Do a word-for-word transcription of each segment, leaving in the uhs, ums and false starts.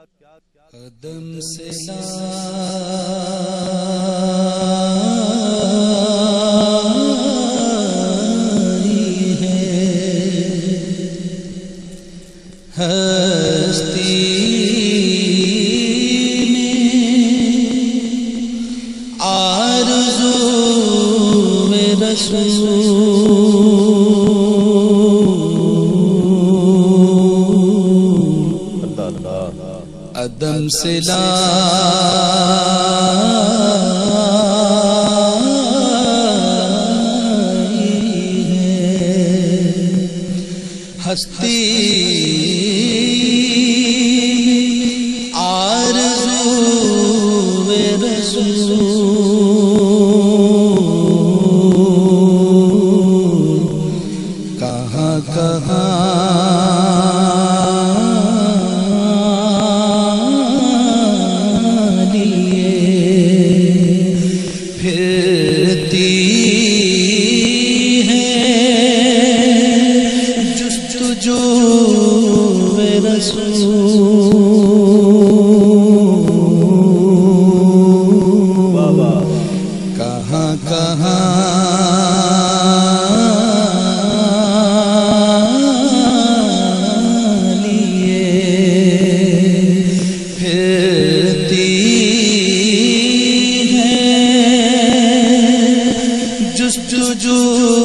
قدم سے لائی ہے ہستی میں آرزو میں رسول قدم سے لائی ہے ہستی آرزو میں رسول کہاں کہاں کہاں کہاں لیے پھرتی ہے جستجو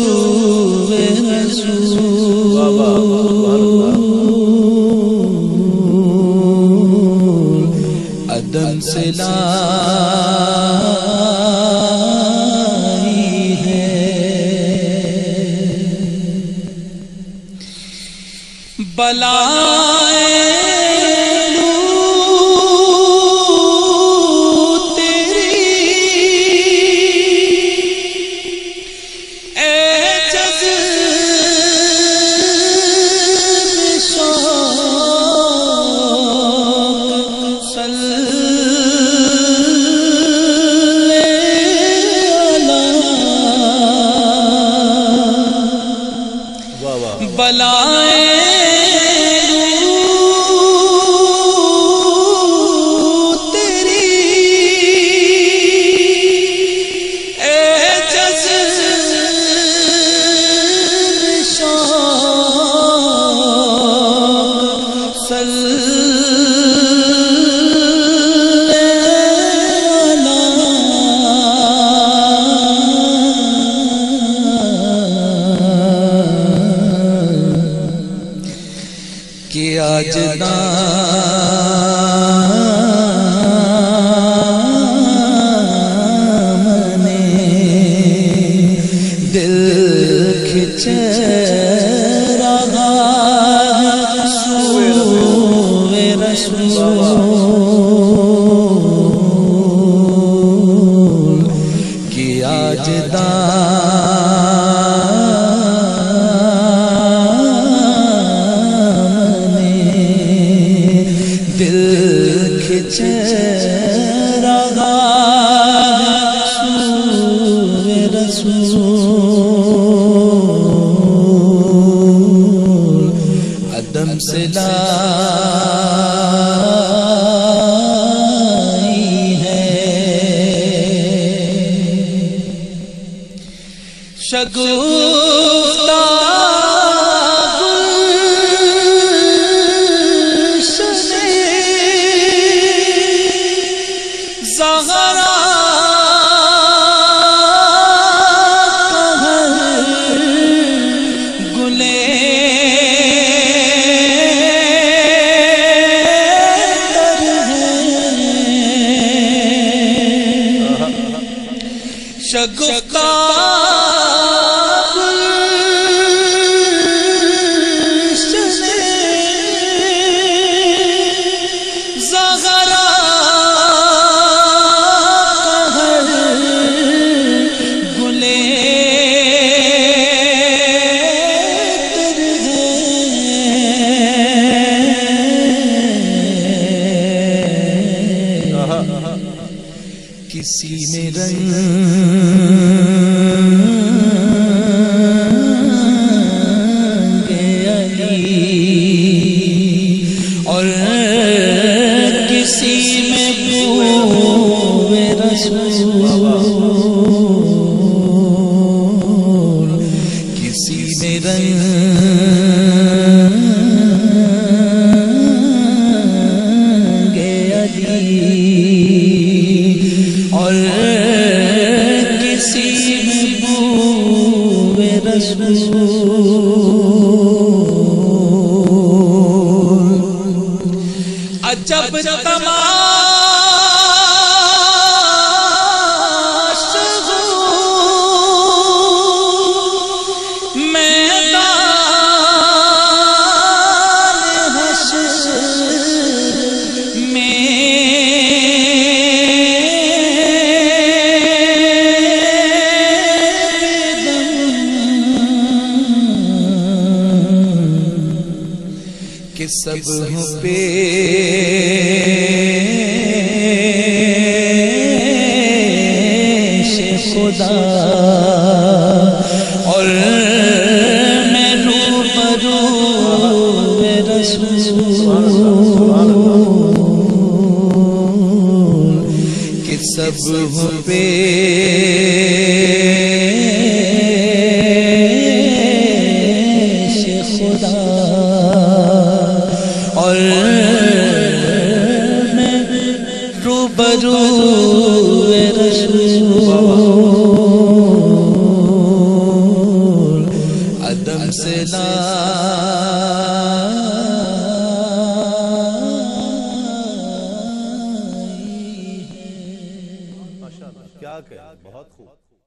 رسول قدم سے لائی ہے بلائیں بلائیں تیری اے جذب شوق کہ آج دامنے دل کھچ رہا سوئے رسول کہ آج قدم سے لائی ہے شگفتہ گلشن زہرا شگفتہ گلشن زہرا ہر گلے تر ہے کسی میں رنگ اور علی اور کسی میں بو رسول عجب تماشا میدان حشر میں کہ سب پہ خدا اور میں روبرو رسول کہ سب پہ خدا اور میں روبرو رسول عدم سے لا